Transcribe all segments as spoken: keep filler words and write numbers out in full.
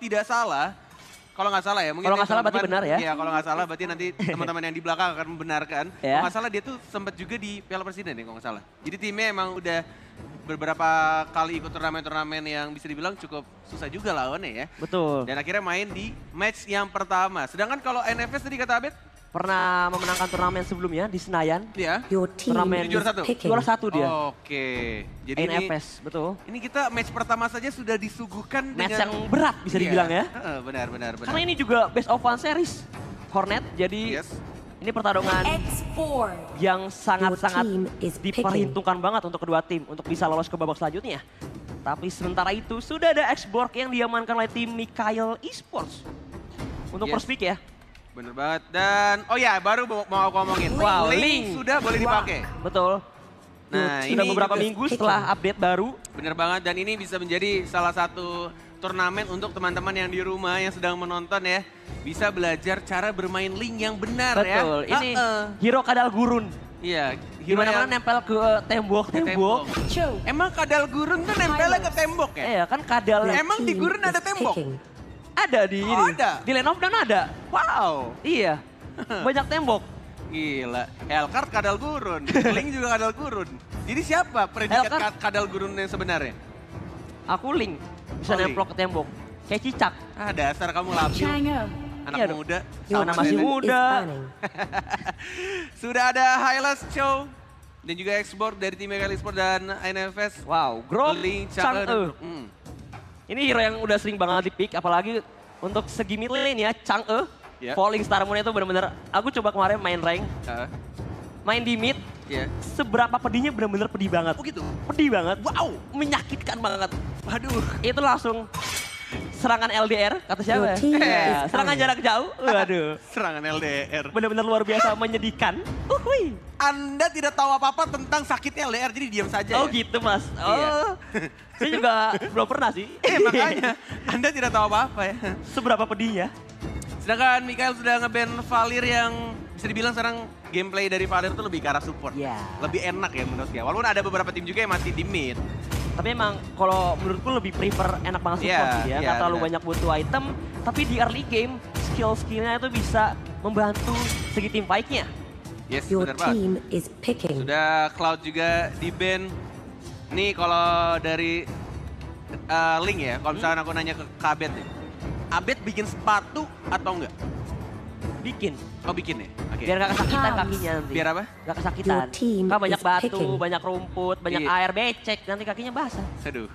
tidak salah, kalau nggak salah ya. Mungkin kalau nggak salah berarti benar ya. Iya, kalau nggak salah berarti nanti teman-teman yang di belakang akan membenarkan. Ya. Kalau nggak salah dia tuh sempat juga di Piala Presiden ya kalau nggak salah. Jadi timnya emang udah beberapa kali ikut turnamen-turnamen yang bisa dibilang cukup susah juga lawannya ya. Betul. Dan akhirnya main di match yang pertama. Sedangkan kalau N F S tadi kata Abed? Pernah memenangkan turnamen sebelumnya di Senayan. Iya. Your team Turnamen is juara satu? picking. Juara satu dia. Oke. Jadi N ini, F S, betul. ini kita match pertama saja sudah disuguhkan Match dengan... yang berat bisa Iya. dibilang ya. Heeh, benar, benar, benar. Karena ini juga best of one series. Hornet, jadi Yes. ini pertarungan X four. yang sangat-sangat Your team is picking. diperhitungkan banget untuk kedua tim untuk bisa lolos ke babak selanjutnya. Tapi sementara itu sudah ada X-Borg yang diamankan oleh tim Mikael Esports. Untuk Yes. first pick ya. Bener banget. Dan, oh ya baru mau, mau aku ngomongin. Wow, Link, Link. sudah boleh dipakai. Betul. Nah, Sudah ini beberapa juga minggu setelah update baru. bener banget. Dan ini bisa menjadi salah satu turnamen untuk teman-teman yang di rumah yang sedang menonton ya. Bisa belajar cara bermain Link yang benar ya. Betul, ini Heeh. hero kadal gurun. Iya. Di mana-mana nempel ke tembok-tembok. Joe. Emang kadal gurun tuh nempelnya ke tembok ya? Iya kan kadal Your Emang di team gurun ada is tembok? picking. ada di Oh, ini. ada? Di Land of Dawn ada. Wow. Iya. Banyak tembok. Gila. Hellcard kadal gurun. Link juga kadal gurun. Jadi siapa predikat Hellcard- ka- kadal gurun yang sebenarnya? Aku Link bisa Oh, Link. nemplok ke tembok. Kayak cicak. Ah dasar kamu labil. Anak Iya dong. muda. Your Anak sama masih team nenek. muda. is earning. Sudah ada Hylas Show. Dan juga X-Borg dari tim Mikael Esports dan N F S. Wow, Grok Link, Chang-e. Chang-e. Hmm. Ini hero yang udah sering banget di pick, apalagi untuk segi mid lane ya, Chang-e. Ya. Falling Star Moon itu bener-bener, aku coba kemarin main rank, Ah, main di mid, ya. seberapa pedihnya bener-bener pedih banget. Oh gitu? Pedih banget, Wow. menyakitkan banget. Aduh. Itu langsung serangan L D R, kata siapa ya? Your team Eh, is serangan on. jarak jauh, waduh. Serangan L D R. Bener-bener luar biasa menyedihkan. Uhuy. Anda tidak tahu apa-apa tentang sakitnya L D R, jadi diam saja Oh ya? gitu mas, Iya. oh. Saya juga belum pernah sih. Eh makanya, Anda tidak tahu apa-apa ya. Seberapa pedihnya. Sedangkan Mikael sudah nge-ban Valir yang bisa dibilang sekarang gameplay dari Valir itu lebih ke arah support. Iya. Lebih enak ya menurut saya. Walaupun ada beberapa tim juga yang masih di mid. Tapi emang kalau menurutku lebih prefer enak banget support Iya, sih ya. iya, Nggak terlalu benar. banyak butuh item. Tapi di early game, skill-skillnya itu bisa membantu segi tim fight-nya. Yes, Your benar banget. team is picking. Sudah Cloud juga di ban. Nih kalau dari uh, Link ya, kalau misalkan aku nanya ke Abed nih. Abed bikin sepatu atau enggak? Bikin. Oh bikin ya? Oke. Biar gak kesakitan Comes. kakinya nanti. Biar apa? Gak kesakitan. Your team Kan banyak is batu, picking. banyak rumput, banyak Iya. air becek. Nanti kakinya basah. Aduh.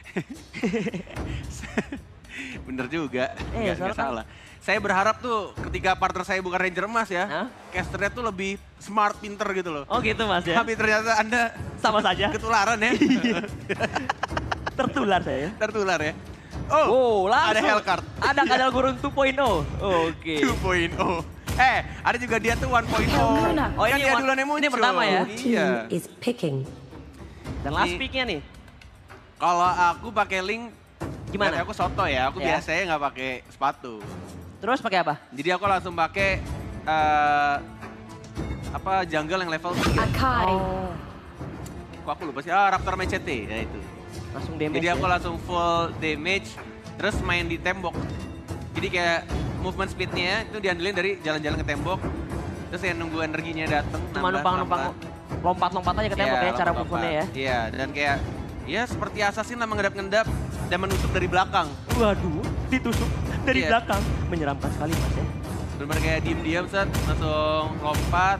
Bener juga, Eh, nggak, soalnya nggak kan- salah. Saya berharap tuh ketika partner saya bukan Ranger Emas ya, Hah? casternya tuh lebih smart, pinter gitu loh. Oh gitu mas ya? Tapi ternyata Anda Sama saja. ketularan ya. Tertular saya. Tertular ya. Oh, Oh langsung. ada Hellcard. Ada kadal gurun dua titik nol. Oke. dua titik nol. Eh, ada juga dia tuh satu titik nol. Oh, Kan ini dia one- duluan yang muncul. ini pertama ya? Your team Iya. is picking. Dan last Ini- pick-nya nih. Kalau aku pakai Link, Gimana? aku soto ya. Aku Ya. biasanya nggak pakai sepatu. Terus pakai apa? Jadi aku langsung pakai eh, apa jungle yang level tiga. Akai. Oh. Kok aku lupa sih? Ah, Raptor Machete, ya itu. Langsung damage Jadi aku ya? langsung full damage, terus main di tembok. Jadi kayak movement speednya itu diandelin dari jalan-jalan ke tembok, terus yang nunggu energinya datang. Cuma numpang-numpang lompat-lompat aja ke tembok ya cara move-nya ya. Iya, dan kayak ya seperti assassin lah mengendap-endap dan menusuk dari belakang. Waduh, ditusuk dari Iya. belakang. Menyeramkan sekali mas ya. Benar-benar kayak diem-diem set, langsung lompat.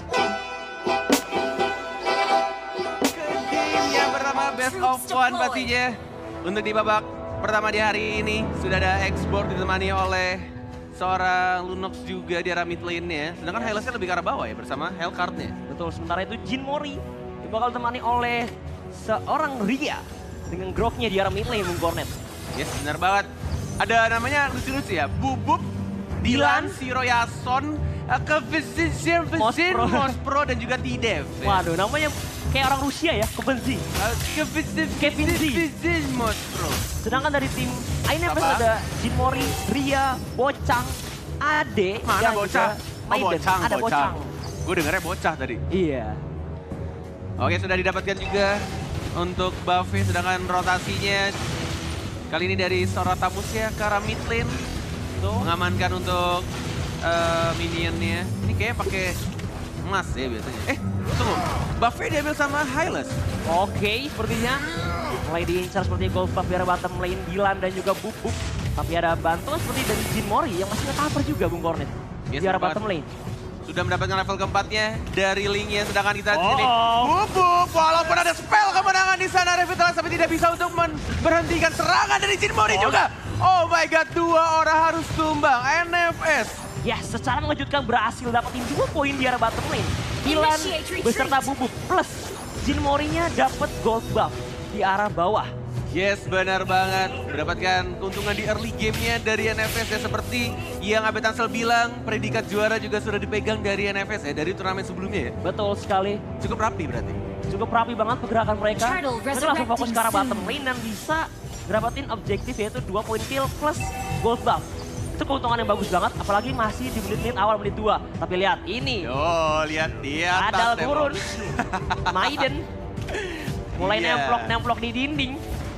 Ke tim yang pertama best of one pastinya. Untuk di babak pertama di hari ini sudah ada X-Borg ditemani oleh seorang Lunox juga di arah mid lane-nya. Sedangkan Yes. Hylasnya lebih ke arah bawah ya bersama Hellcard-nya. Betul, sementara itu Jin Mori bakal ditemani oleh seorang Ria dengan growth-nya di arah mid lane Bung Cornet. Yes, benar banget. Ada namanya lucu-lucu ya, Bubuk, Dilan, Siroyason, ke Vizier, Vizir, Mospro. Mospro, dan juga T-Dev. ya. Waduh, namanya kayak orang Rusia ya, kebenzi. Ke Vizier, Kevin Z. Vizir, Mospro. Sedangkan dari tim I N F S Apa? ada Jin Mori, Ria, Bocang, Ade, Mana dan bocah? juga Oh, Maiden. bocang, Ada bocang. Bocang. Gue dengernya bocah tadi. Iya. Oke, sudah didapatkan juga untuk buff-nya, sedangkan rotasinya Kali ini dari Sora Tamusya ke arah mid lane. Tuh. Mengamankan untuk uh, minionnya. Ini kayaknya pakai emas ya biasanya. Eh, tunggu. Buffnya diambil sama Hylas. Oke, sepertinya mulai diincar seperti gold buff biar bottom lane Dilan dan juga Bubuk. Tapi ada bantuan seperti dari Jin Mori yang masih nge-cover juga Bung Cornet. Yes, di arah sempat. bottom lane. Sudah mendapatkan level keempatnya dari Link-nya, sedangkan kita di Oh. sini Bubuk, walaupun ada spell kemenangan di sana, Revitalize tapi tidak bisa untuk memberhentikan serangan dari Jin Mori Oh. juga. Oh my god, dua orang harus tumbang, N F S. Ya, secara mengejutkan berhasil dapetin dua poin di arah bottom lane. Dilan Initiate retreat. beserta Bubuk plus Jin Morinya dapat gold buff di arah bawah. Yes, benar banget. Mendapatkan keuntungan di early game-nya dari N F S ya, seperti yang Abe Tansel bilang, predikat juara juga sudah dipegang dari N F S ya, dari turnamen sebelumnya ya. Betul sekali. Cukup rapi berarti. Cukup rapi banget pergerakan mereka. Turtle Mereka langsung fokus ke arah resurrecting bottom lane dan bisa dapetin objektif yaitu dua poin kill plus gold buff. Itu keuntungan yang bagus banget, apalagi masih di menit-menit awal menit dua. Tapi lihat ini, Oh, lihat dia. Adal turun. Maiden mulai Iya. nemplok-nemplok di dinding.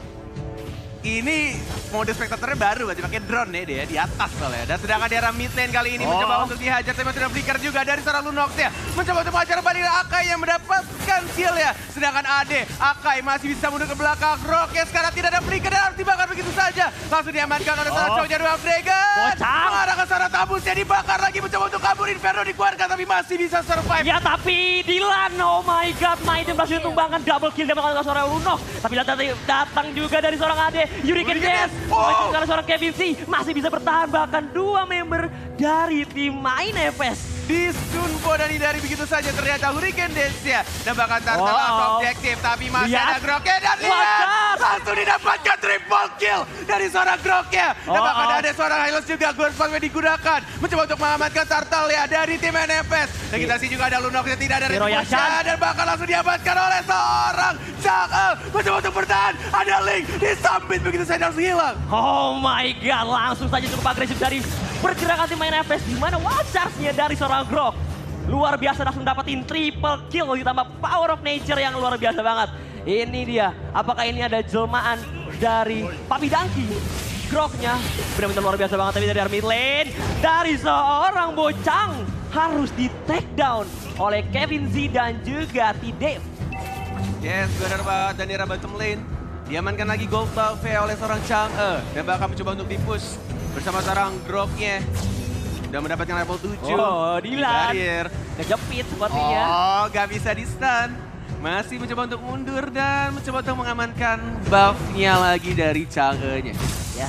Ini mode spektatornya baru, berarti pakai drone ya dia di atas soalnya. Dan sedangkan di arah mid lane kali ini Oh. mencoba untuk dihajar, tapi sudah flicker juga dari seorang Lunox ya. Mencoba untuk mengajar Vanilla Akai yang mendapatkan kill ya. Sedangkan Ade, Akai masih bisa mundur ke belakang. Roke sekarang tidak ada flicker dan harus dibakar begitu saja. Langsung diamankan oleh seorang Oh. cowoknya Dua Dragon. Bocah. Mengarah ke sana Tabusnya dibakar lagi, mencoba untuk kabur. Inferno dikeluarkan tapi masih bisa survive. Ya tapi Dilan, oh my god, Maiden berhasil tumbangkan double kill dapatkan oleh seorang Lunox. Tapi datang, datang juga dari seorang Ade, Hurricane Hurricane Death. Death. Oh. Oleh seorang Kevin C masih bisa bertahan bahkan dua member dari tim main F S. Disunpo dan hindari begitu saja ternyata Hurricane Dance ya. Dan bahkan Tartar Wow. langsung objektif tapi masih Lihat. ada Groknya dan lihat Wajar. langsung didapatkan triple kill dari seorang Groknya. Dan Oh, bahkan oh. ada seorang Hylos juga Ghost Fire digunakan mencoba untuk mengamankan Tartal ya dari tim N F S. Dan kita sih juga ada Lunox yang tidak ada Hero Retribution Yashan. dan bahkan langsung diamankan oleh seorang Chang'e. Mencoba untuk bertahan, ada Link disambit begitu saja langsung hilang. Oh my god, langsung saja cukup agresif dari pergerakan tim main F S. Di mana wild charge-nya dari seorang Grok. Luar biasa langsung dapetin triple kill ditambah power of nature yang luar biasa banget. Ini dia, apakah ini ada jelmaan dari Papi Dangki? Groknya benar-benar luar biasa banget, tapi dari mid lane, dari seorang Bocang harus di take down oleh Kevin Z dan juga T-Dev. Yes, benar banget. Dan di arah bottom lane, diamankan lagi gold buff ya oleh seorang Chang'e. Dan bahkan mencoba untuk dipush bersama seorang Groknya. Sudah mendapatkan level tujuh. Oh, Di Dilan. barrier. Kejepit sepertinya. Oh, gak bisa di stun. Masih mencoba untuk mundur dan mencoba untuk mengamankan buff-nya lagi dari Chang'e-nya. Ya.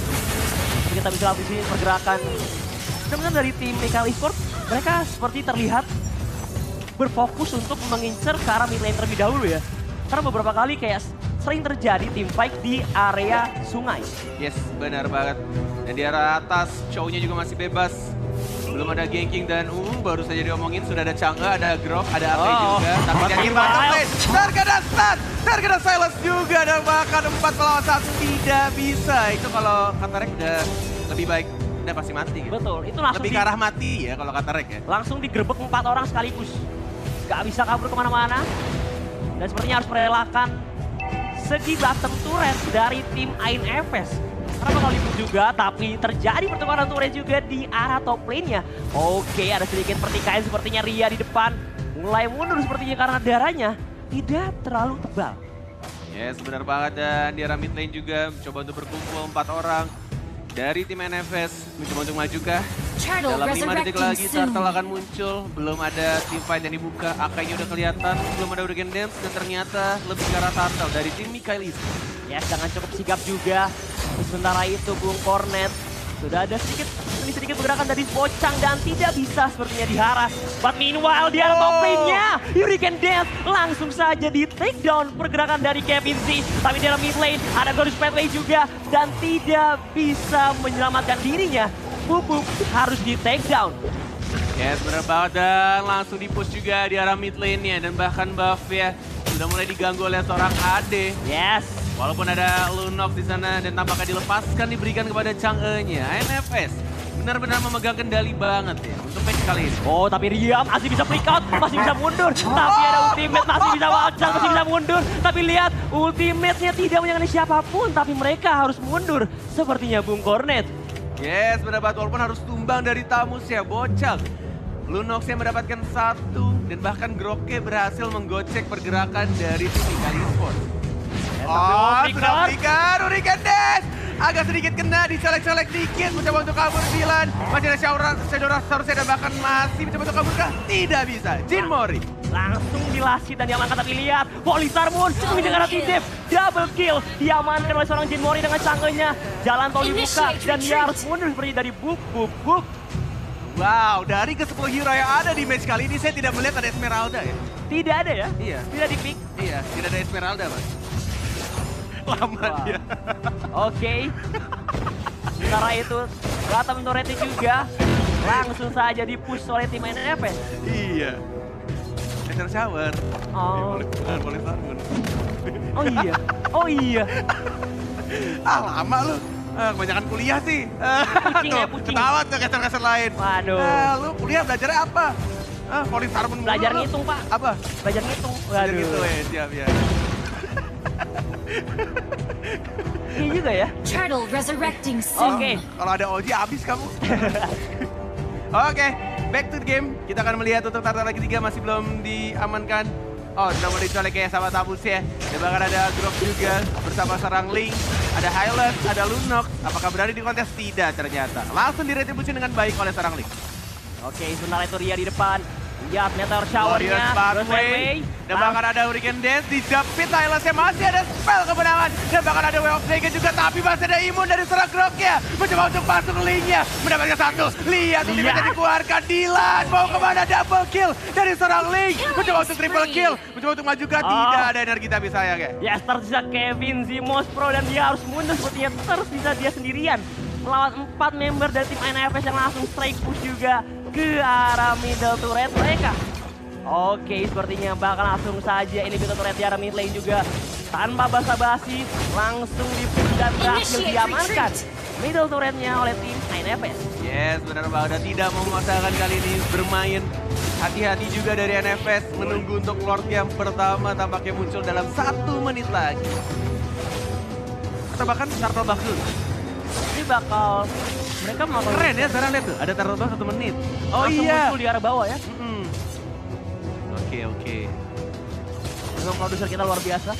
Kita bisa lihat di sini pergerakan benar-benar dari tim Mikael Esports. Mereka seperti terlihat berfokus untuk mengincar ke arah mid lane terlebih dahulu ya. Karena beberapa kali kayak sering terjadi tim fight di area sungai. Yes, benar banget. Dan di arah atas, show-nya juga masih bebas. Belum ada ganking dan uh, baru saja diomongin sudah ada Chang'e, ada Grok, ada Ape Oh. juga. Tapi But dari meanwhile- bottom lane, terkena stun, terkena silence juga. Dan bahkan empat melawan satu tidak bisa. Itu kalau Katarek udah lebih baik, udah pasti mati gitu. Betul, itu langsung Lebih di, ke arah mati ya kalau Katarek ya. langsung digerebek empat orang sekaligus. Gak bisa kabur kemana-mana. Dan sepertinya harus merelakan segi bottom turret dari tim Ain F S. Karena bakal liput juga, tapi terjadi pertukaran turret juga di arah top lane-nya. Oke, ada sedikit pertikaian sepertinya Ria di depan. Mulai mundur sepertinya karena darahnya tidak terlalu tebal. Yes, benar banget. Dan di arah mid lane juga mencoba untuk berkumpul empat orang. Dari tim N F S mencoba untuk maju kah? Turtle Dalam lima detik lagi resurrecting soon. Turtle akan muncul. Belum ada tim fight yang dibuka. Akainya udah kelihatan. Belum ada Hurricane Dance. Dan ternyata lebih ke arah Turtle dari tim Mikael Esports. Ya, jangan cukup sigap juga. Sementara itu Bung Cornet sudah ada sedikit ini sedikit pergerakan dari Bocang dan tidak bisa sepertinya diharas. But meanwhile di arah top Oh. lane-nya Hurricane Death langsung saja di take down pergerakan dari Kevin Z. Tapi di arah mid lane ada Gorus Pathway juga dan tidak bisa menyelamatkan dirinya. Bubuk harus di take down. Yes, benar banget. Dan langsung di-push juga di arah mid lane-nya. Dan bahkan buff ya sudah mulai diganggu oleh seorang Ade. Yes. Walaupun ada Lunox di sana dan tampaknya dilepaskan diberikan kepada Chang'e-nya. N F S benar-benar memegang kendali banget ya untuk match kali ini. Oh, tapi Ria masih bisa flick out, masih bisa mundur. Tapi ada ultimate, masih bisa wild charge, masih bisa mundur. Tapi lihat, Ultimate-nya tidak menyangani siapapun, tapi mereka harus mundur. Sepertinya Bung Cornet. Yes, mendapat walaupun harus tumbang dari Tamus ya, bocah. Lunox yang mendapatkan satu, dan bahkan Groke berhasil menggocek pergerakan dari tim Kali Sports. Oh, sudah berikan, Hurricane Dash! Agak sedikit kena, diselek-selek dikit, mencoba untuk kabur Dylan. Masih ada Shaura, Shadowrush seharusnya dan bahkan masih mencoba untuk kabur kah? Tidak bisa, Jin Mori. Langsung dilasit dan diamankan, tapi lihat Polistar Moon mendengar T-Dip, double kill diamankan oleh seorang Jin Mori dengan canggihnya. Jalan tol dibuka dan dia harus mundur seperti dari buk buk buk. Wow, dari ke sepuluh hero yang ada di match kali ini saya tidak melihat ada Esmeralda ya. Tidak ada ya? Iya. Tidak di pick. Iya, tidak ada Esmeralda, Mas. Lama Wah. dia. Oke. Sementara itu, Rata Mentoreti juga langsung saja di-push oleh tim N F S. Iya. Ether Shower. Oh. Eh, boleh, bukan, boleh bangun. Oh iya, oh iya. Ah, lama lu. Ah, kebanyakan kuliah sih. Pucing ya, Tuh, pucing. ketawa tuh keser-keser lain. Waduh. Ah, lu kuliah belajarnya apa? Ah, Polis Harmon mulu Belajar lu. ngitung, Pak. Apa? Belajar ngitung. Belajar Waduh. gitu ya, siap ya. Iya juga ya. Turtle resurrecting soon. Oke. Kalau ada Oji habis kamu. Oke, back to the game. Kita akan melihat untuk Tartar lagi tiga masih belum diamankan. Oh, sudah mau dicolek kayak sama Tamus ya. Dan bahkan ada Grok juga bersama serang Link. Ada Hylas, ada Lunox. Apakah berada di kontes? Tidak ternyata. Langsung diretribusi dengan baik oleh serang Link. Oke, sebentar itu Ria di depan. Lihat Meteor Shower-nya. Warriors Pathway. Dan bahkan ada Hurricane Dance. Dijepit Hylasnya masih ada spell kemenangan. Dan bahkan ada Way of Dragon juga. Tapi masih ada imun dari serang Groknya. Mencoba untuk masuk Link-nya. Mendapatkan satu. Lihat ultimate dikeluarkan. Dylan mau kemana? Double kill dari serang Link. Mencoba untuk triple kill. Mencoba untuk majukan. Oh. Tidak ada energi tapi sayang ya. Ya, tersisa Kevin, Zimos Pro, dan dia harus mundur sepertinya tersisa dia sendirian. Melawan empat member dari tim N F S yang langsung strike push juga ke arah middle turret mereka. Oke, sepertinya bakal langsung saja ini middle turret di arah mid lane juga. Tanpa basa-basi, langsung di-push dan berhasil diamankan middle turretnya oleh tim N F S. Yes, benar banget. Tidak memaksakan kali ini bermain. Hati-hati juga dari N F S menunggu untuk Lord yang pertama tampaknya muncul dalam satu menit lagi. Atau bahkan Turtle Bug dulu. Ini bakal mereka mau Keren ya sekarang lihat tuh, ada Turtle Bug satu menit. Oh langsung iya. muncul di arah bawah ya. Mm-mm. Oke, oke. Untuk produser kita luar biasa.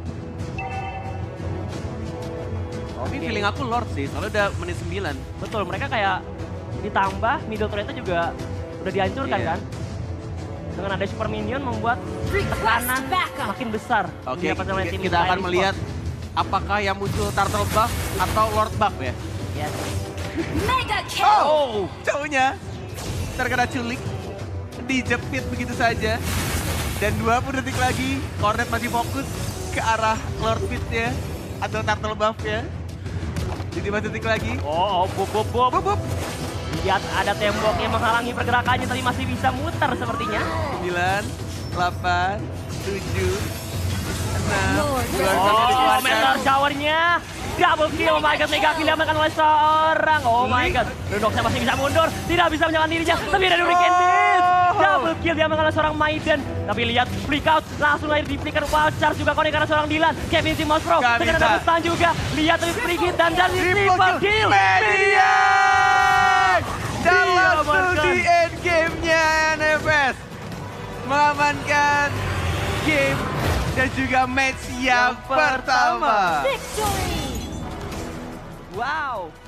Tapi Oke. feeling aku Lord sih, soalnya udah menit sembilan. Betul, mereka kayak ditambah middle turretnya juga udah dihancurkan Iya. kan. Dengan ada super minion membuat tekanan makin besar. Oke, didapatkan oleh kita, tim kita akan Flying melihat apakah yang muncul Turtle Bug atau Lord Bug ya. Sport. Yes. Mega kill. Oh, cowoknya terkena culik, dijepit begitu saja. Dan dua puluh detik lagi, Cornet masih fokus ke arah Lord Pit-nya atau Turtle Buff-nya. Jadi lima detik lagi. Oh, oh, bup, bup, bup. Bup, bup. Lihat ada tembok yang menghalangi pergerakannya tapi masih bisa muter sepertinya. sembilan, delapan, tujuh, enam, Lord. dua, satu, Oh, dikeluarkan. meteor shower-nya. Double kill, oh my god, mega kill diamankan oleh seorang. Oh my god, Lunoxnya masih bisa mundur. Tidak bisa menyelamatkan dirinya, tapi ada Hurricane Dash. Double kill diamankan oleh seorang Maiden. Tapi lihat, flick out, langsung lahir di flicker wild charge juga konek karena seorang Dylan. Kevin Simos Pro, Gak dengan bisa. double stun juga. Lihat dari free hit dan dari triple kill. Median! Dan langsung Diamankan. di end game-nya N F S. Mengamankan game dan juga match yang Yang pertama. pertama. Victory. Wow.